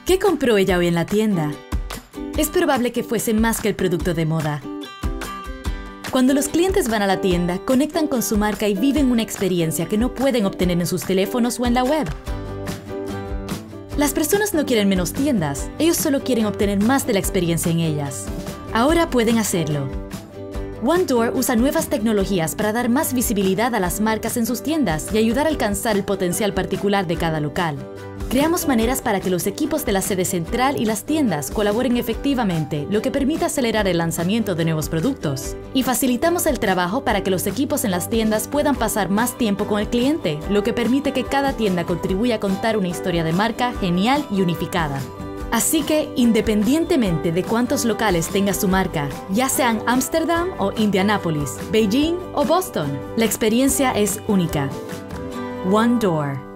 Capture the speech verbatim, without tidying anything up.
¿Qué compró ella hoy en la tienda? Es probable que fuese más que el producto de moda. Cuando los clientes van a la tienda, conectan con su marca y viven una experiencia que no pueden obtener en sus teléfonos o en la web. Las personas no quieren menos tiendas, ellos solo quieren obtener más de la experiencia en ellas. Ahora pueden hacerlo. One Door usa nuevas tecnologías para dar más visibilidad a las marcas en sus tiendas y ayudar a alcanzar el potencial particular de cada local. Creamos maneras para que los equipos de la sede central y las tiendas colaboren efectivamente, lo que permite acelerar el lanzamiento de nuevos productos. Y facilitamos el trabajo para que los equipos en las tiendas puedan pasar más tiempo con el cliente, lo que permite que cada tienda contribuya a contar una historia de marca genial y unificada. Así que, independientemente de cuántos locales tenga su marca, ya sean Ámsterdam o Indianápolis, Beijing o Boston, la experiencia es única. One Door.